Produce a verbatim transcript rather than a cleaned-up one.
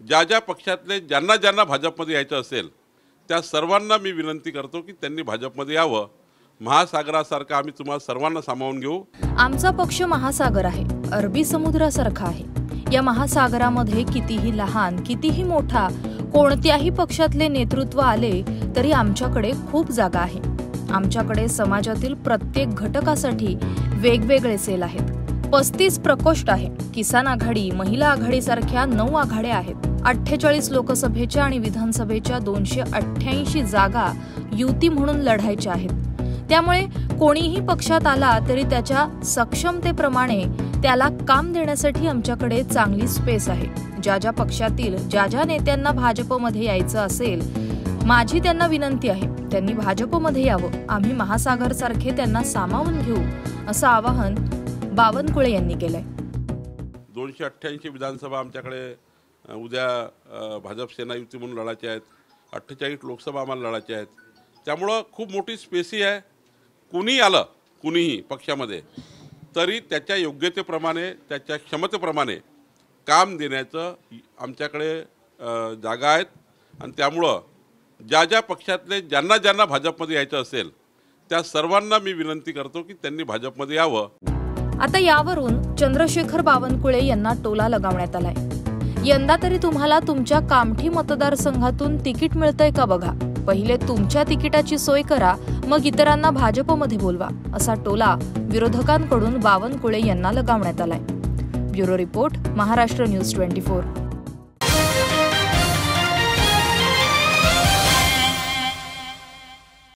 ज्या ज्या पक्षातले ज्यांना ज्यांना भाजपमध्ये यायचं असेल त्या सर्वांना मी विनंती करतो की त्यांनी भाजपमध्ये यावं। महासागरासारखं आम्ही तुम्हाला सर्वांना सामावून घेऊ। आमचा पक्ष महासागर आहे, अरबी समुद्रासारखा आहे। या महासागरामध्ये कितीही लहान कितीही मोठा कोणत्याही पक्षातले नेतृत्व आले तरी आमच्याकडे खूप जागा आहे। आमच्याकडे समाजातील प्रत्येक घटकासाठी वेगवेगळे सेल आहेत। पस्तीस प्रकोष्ठ आहे। किसान आघाडी, महिला आघाडी सारख्या नऊ आघाड्या आहेत। अठ्ठेचाळीस लोकसभेच्या आणि विधानसभेच्या दोनशे अठ्ठ्याऐंशी जागा युती म्हणून लढायच्या आहेत। त्यामुळे कोणीही पक्षात आला तरी त्याच्या सक्षमतेप्रमाणे त्याला काम देण्यासाठी आमच्याकडे चांगली स्पेस आहे। ज्या ज्या पक्षातील ज्या ज्या नेत्यांना भाजपमध्ये यायचं असेल, माझी त्यांना विनंती आहे त्यांनी भाजपमध्ये यावं। आम्ही महासागर सारखे त्यांना सामावून घेऊ असं आवाहन बावनकुळे यांनी केलंय। दोनशे अठ्ठ्याऐंशी विधानसभा आमच्याकडे उद्या भाजप सेना युती म्हणून लढायचे आहेत। अठ्ठेचाळीस लोकसभा आम्हाला लढायचे आहेत। त्यामुळं खूप मोठी स्पेसी आहे। कुणी आलं कुणीही पक्षामध्ये तरी त्याच्या योग्यतेप्रमाणे त्याच्या क्षमतेप्रमाणे काम देण्याचं आमच्याकडे जागा आहेत। आणि त्यामुळं ज्या ज्या पक्षातले ज्यांना ज्यांना भाजपमध्ये यायचं असेल त्या सर्वांना मी विनंती करतो की त्यांनी भाजपमध्ये यावं। आता यावरून चंद्रशेखर बावनकुळे यांना टोला लगावण्यात आलाय। यंदा तरी तुम्हाला तुमच्या कामठी मतदारसंघातून तिकीट मिळतंय का बघा। पहिले तुमच्या तिकिटाची सोय करा, मग इतरांना भाजपमध्ये बोलवा असा टोला विरोधकांकडून बावनकुळे यांना लगावण्यात आलाय। ब्युरो रिपोर्ट, महाराष्ट्र न्यूज चोवीस।